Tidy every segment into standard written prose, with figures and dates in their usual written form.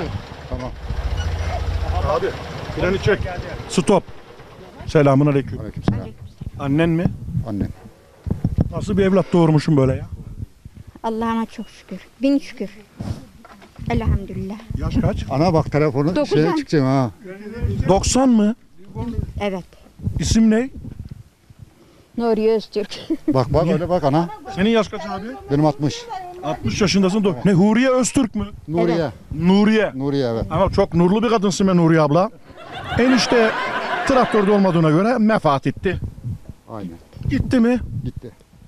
Tamam. Abi freni çek. Stop. Selamun aleyküm. Aleykümselam. Annen mi? Annem. Nasıl bir evlat doğurmuşum böyle ya? Allah'ıma çok şükür. Bin şükür. Elhamdülillah. Yaş kaç? Ana bak telefonu 9'dan. çıkacağım ha. 90 mı? Evet. İsim ne? Nuriye Öztürk. Bak öyle bak ana. Senin yaş kaç abi? Benim 60. 60 yaşındasın. Ne Huriye Öztürk mü? Nuriye. Nuriye. Nuriye evet. Ama çok nurlu bir kadınsın be Nuriye abla. Enişte traktörde olmadığına göre vefat etti. Aynen. Gitti mi? Gitti.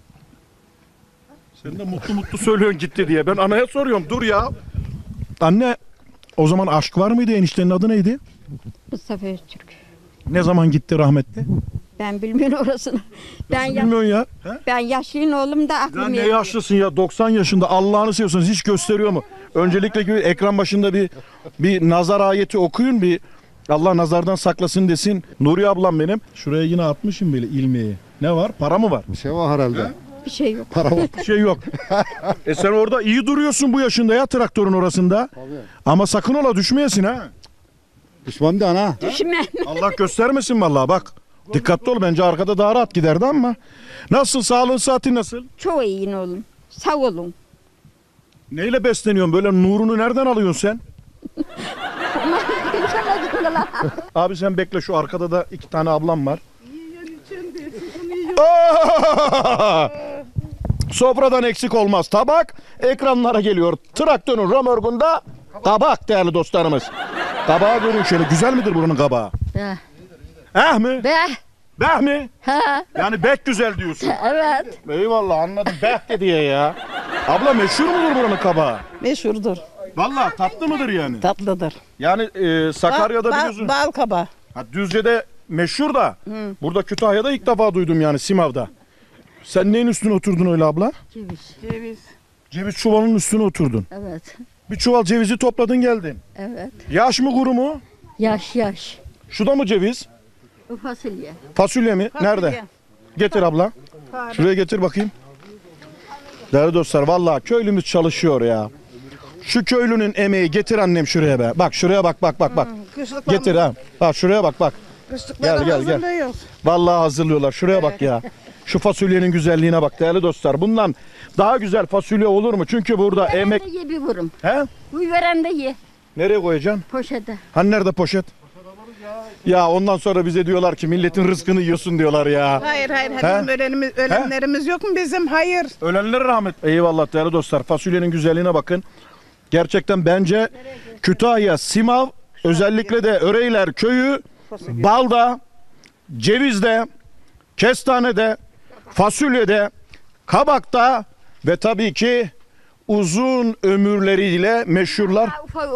Sen de mutlu mutlu söylüyorsun gitti diye. Ben anaya soruyorum dur ya. Anne o zaman aşk var mıydı? Eniştenin adı neydi? Mustafa Öztürk. Ne zaman gitti rahmetli? Ben bilmiyorum orasını. Bilmiyorsun ya. He? Ben yaşlıyım oğlum da Ya aklım ne yetmiyor. yaşlısın ya 90 yaşında Allah'ını seviyorsanız hiç gösteriyor mu? Öncelikle bir ekran başında bir nazar ayeti okuyun bir Allah nazardan saklasın desin. Nuriye ablam benim. Şuraya yine atmışım böyle ilmeği. Ne var? Para mı var? Bir şey var herhalde. Bir şey yok. Para var. Bir şey yok. Sen orada iyi duruyorsun bu yaşında ya traktörün orasında. Tabii. Ama sakın ola düşmeyesin ha. Düşman da ana. Düşme. Allah göstermesin vallahi bak. Dikkatli ol bence arkada daha rahat giderdi ama. Nasıl sağlığın saatin nasıl? Çok iyiyin oğlum. Sağ olun. Neyle besleniyorsun böyle nurunu nereden alıyorsun sen? Abi sen bekle şu arkada da 2 tane ablam var. Aa! Sofradan eksik olmaz tabak ekranlara geliyor. Traktörün römorkunda kabak değerli dostlarımız. Kabağı görün şöyle güzel midir buranın kabağı? Be. Eh mi? Be. Beh mi? Ha. Yani bek güzel diyorsun. Evet. Eyvallah anladım beh de diye ya. Abla meşhur mudur buranın kabağı? Meşhurdur. Vallahi tatlı mıdır yani? Tatlıdır. Yani Sakarya'da biliyorsun. Bal kaba. Ha, Düzce'de meşhur da burada Kütahya'da ilk defa duydum yani Simav'da. Sen neyin üstüne oturdun öyle abla? Ceviz. Ceviz çuvalının üstüne oturdun. Evet. Bir çuval cevizi topladın geldin. Evet. Yaş mı kuru mu? Yaş. Şu da mı ceviz? Bu fasulye. Fasulye mi? Nerede? Getir abla. Şuraya getir bakayım. Değerli dostlar vallahi köylümüz çalışıyor ya. Şu köylünün emeği getir annem şuraya be. Bak şuraya bak. Getir ha. Ha şuraya bak. Kışlıkları Gel. hazırlıyoruz. Vallahi hazırlıyorlar. Şuraya bak ya. Şu fasulyenin güzelliğine bak değerli dostlar. Bundan daha güzel fasulye olur mu? Çünkü burada emek... Veren de ye bir vurum. He? Bu veren de ye. Nereye koyacaksın? Poşete. Hani nerede poşet? Ya ondan sonra bize diyorlar ki milletin rızkını yiyorsun diyorlar ya. Hayır. He? Bizim ölenlerimiz yok mu bizim? Hayır. Ölenlere rahmet. Eyvallah değerli dostlar. Fasulyenin güzelliğine bakın. Gerçekten bence Kütahya, Simav, özellikle de Öreyler köyü balda, cevizde, kestanede, fasulyede, kabakta ve tabii ki uzun ömürleriyle meşhurlar.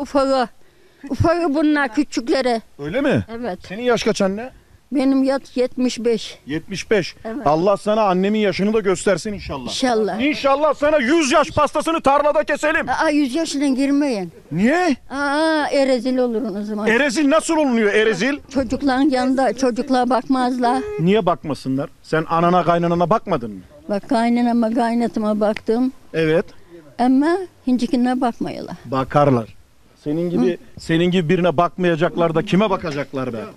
Ufağı bunlar küçükleri. Öyle mi? Evet. Senin yaş kaç anne? Benim yat 75. 75. Evet. Allah sana annemin yaşını da göstersin inşallah. İnşallah. İnşallah sana 100 yaş pastasını tarlada keselim. 100 yaşına girmeyin. Niye? Erezil olurun o zaman. Erezil nasıl olunuyor erezil? Çocukların yanında çocuklar bakmazlar. Niye bakmasınlar? Sen anana kaynanana bakmadın mı? Bak kaynanama kaynatıma baktım. Evet. Ama hincikine bakmayala. Bakarlar. Senin gibi birine bakmayacaklar da kime bakacaklar be?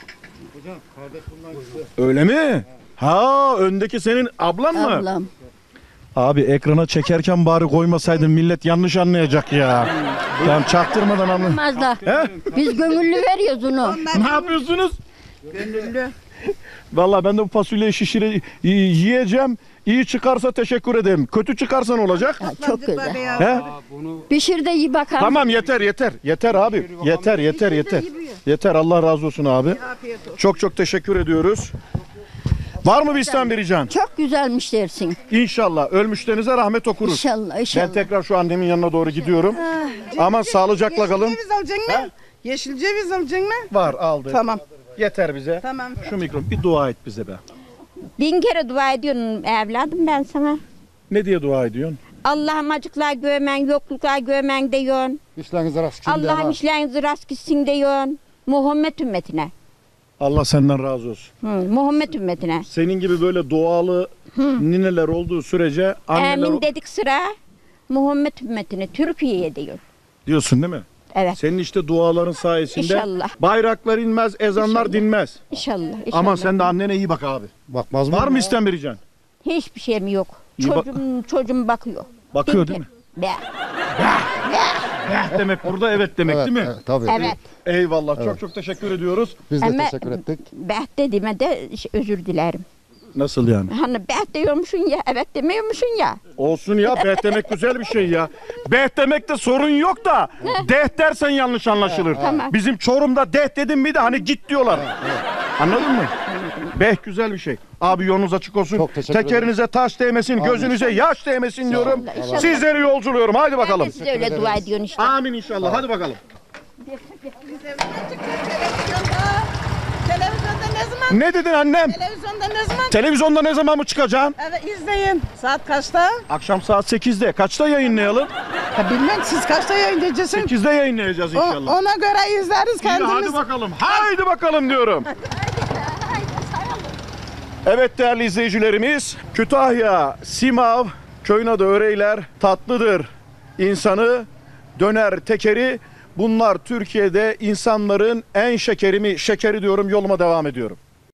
Öyle mi? Ha öndeki senin ablan mı? Ablam. Abi ekrana çekerken bari koymasaydın millet yanlış anlayacak ya. Tamam çaktırmadan anla. Bakmazlar. He? Biz gönüllü veriyoruz onu. Ne yapıyorsunuz? Gönüllü. Vallahi ben de bu fasulyeyi yiyeceğim. İyi çıkarsa teşekkür ederim. Kötü çıkarsa ne olacak? Çok güzel. He? Pişir de iyi bakalım. Tamam yeter. Yeter abi. Yeter. Yeter Allah razı olsun abi. Çok teşekkür ediyoruz. Var mı bir İslam bir rican? Çok güzelmiş dersin. İnşallah. Ölmüşlerinize rahmet okuruz. İnşallah. Ben tekrar şu annemin yanına doğru gidiyorum. Ama sağlıcakla kalın. Yeşil ceviz alacaksın mı? Yeşil ceviz alacaksın mı? Var aldı. Tamam. Yeter bize. Tamam. Şu mikro bir dua et bize be. 1000 kere dua ediyorum evladım ben sana. Ne diye dua ediyorsun? Allah'ım acıklar görmen, yokluklar görmen diyorsun. İşlerinize rast gitsin. Allah'ım işlerinizi rast gitsin diyorsun. Muhammed ümmetine. Allah senden razı olsun. Muhammed ümmetine. Senin gibi böyle dualı nineler olduğu sürece anneler Amin dedik sıra. Muhammed ümmetine Türkiye'ye diyor. diyorsun değil mi? Evet. Senin işte duaların sayesinde İnşallah. bayraklar inmez, ezanlar İnşallah. dinmez. İnşallah. Aman sen de annene iyi bak abi. Bakmaz mı? Var mı isten vereceğin? Hiçbir şeyim yok. İyi bak- Çocuğum bakıyor. Bakıyor değil mi? Be. Demek burada evet demek Evet, değil mi? evet, tabii. Evet. Eyvallah. Çok çok teşekkür ediyoruz. Biz de Ama teşekkür ettik. Beh dediğime de özür dilerim. Nasıl yani? Hani beh diyormuşsun ya, evet demiyormuşsun ya. Olsun ya, beh demek güzel bir şey ya. Beh demekte sorun yok da deh dersen yanlış anlaşılır. Tamam. Bizim Çorum'da deh dedim mi de hani git diyorlar. Anladın mı? Beh güzel bir şey. Abi yolunuz açık olsun. Çok teşekkür Tekerinize taş değmesin, gözünüze yaş değmesin diyorum. İnşallah. Sizleri yolculuyorum. Haydi Ben bakalım. de size öyle dua ediyorsun işte. Amin inşallah. Hadi bakalım. Televizyonda ne zaman? Ne dedin annem? Televizyonda ne zaman? Televizyonda ne zaman mı çıkacaksın? Evet izleyin. Saat kaçta? Akşam saat 8'de. Kaçta yayınlayalım? Ya bilmem siz kaçta yayınlayacaksınız? 8'de yayınlayacağız inşallah. Ona göre izleriz İyi, kendimiz. hadi bakalım. Haydi bakalım diyorum. Evet değerli izleyicilerimiz, Kütahya, Simav, köyün adı Öreyler, tatlıdır insanı, döner tekeri. Bunlar Türkiye'de insanların en şekeri diyorum, yoluma devam ediyorum.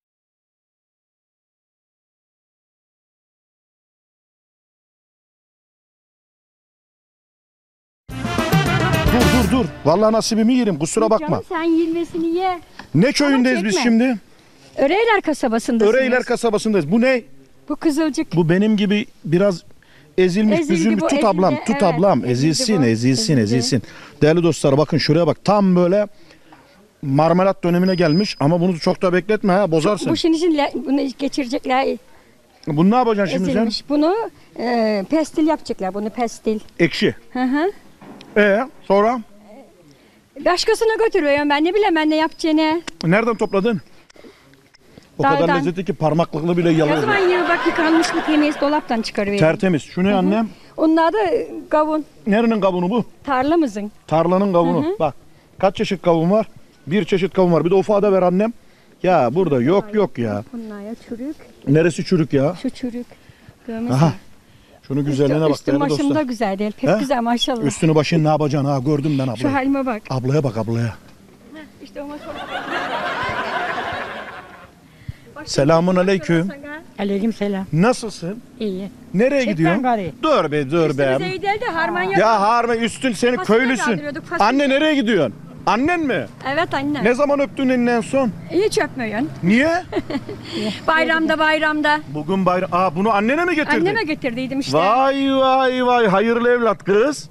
Dur. Vallahi nasibimi yerim, kusura bakma. Canım sen yirmesini ye. Ne köyündeyiz biz çekme. şimdi? Öreyler kasabasındasınız. Öreyler kasabasındayız. Bu ne? Bu Kızılcık. Bu benim gibi biraz ezilmiş, Ezildi büzülmüş. bu, Tut ablam, ezildi, tut evet. ablam. Ezildi bu, Ezilsin. ezildi. Değerli dostlar bakın şuraya bak. Tam böyle marmelat dönemine gelmiş ama bunu çok da bekletme ha, bozarsın. Bu şimdi bunu geçirecekler. Bunu ne yapacaksın şimdi sen? Ezilmiş. Bunu pestil yapacaklar. Bunu pestil. Ekşi. Hı hı. Sonra? Başkasına götürüyorum ben. Ne bileyim ben ne yapacağını. Nereden topladın? O kadar Dağdan. lezzetli ki parmaklıklı bile O yalıyor. zaman yine bak yıkanmışlık yemeğiz dolaptan çıkarıverin. Tertemiz. Şu ne annem? Onlar da kavun. Nerenin kavunu bu? Tarlamızın. Tarlanın kavunu. Bak kaç çeşit kavun var? Bir çeşit kavun var. Bir de ufağı da ver annem. Ya burada yok ya. Bunlar ya çürük. Neresi çürük ya? Şu çürük. Görmesin. Aha. Şunu güzelliğine bak Üstüm değerli başım da dostlar. güzel değil. Pek He? güzel maşallah. Üstünü başını ne yapacaksın ha, gördüm ben Şu ablayı. halime bak. Ablaya bak ablaya. İşte o maşallah. Selamun aleyküm. Aleyküm selam. Nasılsın? İyi. Nereye Çek gidiyorsun? gari. Dur be dur be. Üstümüze değil de harman yap. Ya harme üstün seni Fasulye köylüsün. kaldırıyorduk, fasulye. Anne nereye gidiyorsun? Annen mi? Evet anne. Ne zaman öptün elini en son? Hiç öpmüyorsun. Niye? Bayramda. Bugün bayram. Aa bunu annene mi getirdin? Anneme getirdiydim işte. Vay hayırlı evlat kız.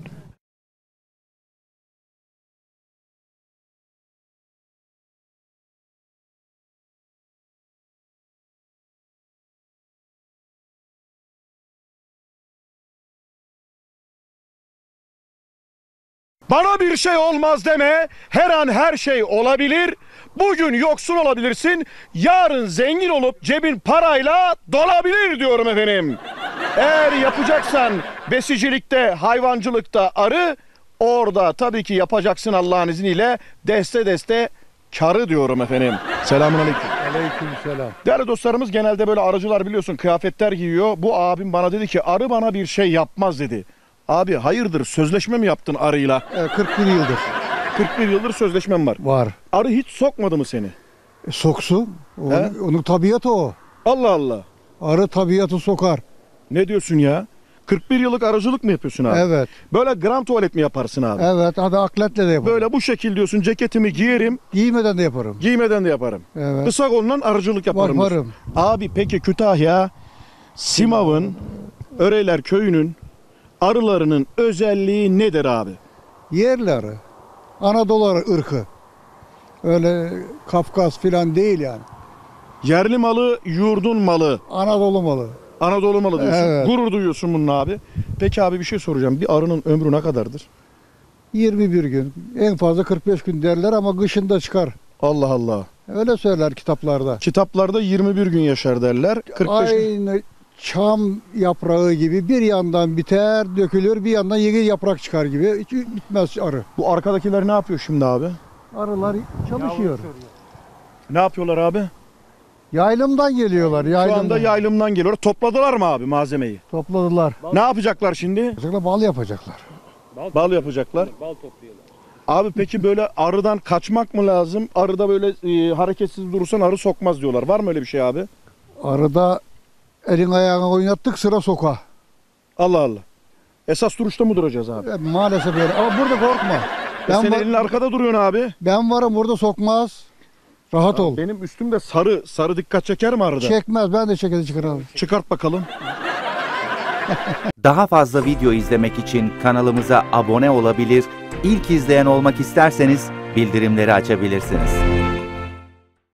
Bana bir şey olmaz deme. Her an her şey olabilir. Bugün yoksul olabilirsin. Yarın zengin olup cebin parayla dolabilir diyorum efendim. Eğer yapacaksan besicilikte, hayvancılıkta arı, orada tabii ki yapacaksın Allah'ın izniyle deste karı diyorum efendim. Selamünaleyküm. Aleykümselam. Değerli dostlarımız genelde böyle arıcılar biliyorsun kıyafetler giyiyor. Bu abim bana dedi ki arı bana bir şey yapmaz dedi. Abi hayırdır sözleşme mi yaptın arıyla? 41 yıldır 41 yıldır sözleşmem var. var. Arı hiç sokmadı mı seni? Soksun. He? Onun tabiatı o. Allah Allah. Arı tabiatı sokar. Ne diyorsun ya? 41 yıllık arıcılık mı yapıyorsun abi? Evet. Böyle gram tuvalet mi yaparsın abi? Evet. Hadi akletle de yaparım. Böyle bu şekil diyorsun ceketimi giyerim, Giymeden de yaparım. giymeden de yaparım. Evet. Kısa kolundan arıcılık yaparım. diyorsun. Yaparım. Abi peki Kütahya, Simav'ın, Öreyler köyünün arılarının özelliği nedir abi? Yerli arı. Anadolu arı ırkı. Öyle Kafkas filan değil yani. Yerli malı, yurdun malı. Anadolu malı. Anadolu malı diyorsun. Evet. Gurur duyuyorsun bunun abi. Peki abi bir şey soracağım. Bir arının ömrü ne kadardır? 21 gün. En fazla 45 gün derler ama kışında çıkar. Allah Allah. Öyle söyler kitaplarda. Kitaplarda 21 gün yaşar derler. 45 gün. Aynı çam yaprağı gibi bir yandan biter, dökülür, bir yandan yeni yaprak çıkar gibi. Hiç bitmez arı. Bu arkadakiler ne yapıyor şimdi abi? Arılar çalışıyor. Ne yapıyorlar abi? Yaylımdan geliyorlar. Şu Yaylımdan. anda yaylımdan geliyor. Topladılar mı abi malzemeyi? Topladılar. Ne yapacaklar şimdi? Yapacaklar, bal yapacaklar. Bal yapacaklar. Abi peki böyle arıdan kaçmak mı lazım? Arıda böyle hareketsiz durursan arı sokmaz diyorlar. Var mı öyle bir şey abi? Arada elin ayağını oynattık sıra soka. Allah Allah. Esas duruşta mı duracağız abi? Maalesef öyle. Ama burada korkma. Ben, Senin var- elin arkada duruyorsun abi. ben varım burada sokmaz. Rahat ol. Benim üstümde sarı. Sarı dikkat çeker mi arıda? Çekmez. Ben de çekede çıkarırım. Çıkart bakalım. Daha fazla video izlemek için kanalımıza abone olabilir, ilk izleyen olmak isterseniz bildirimleri açabilirsiniz.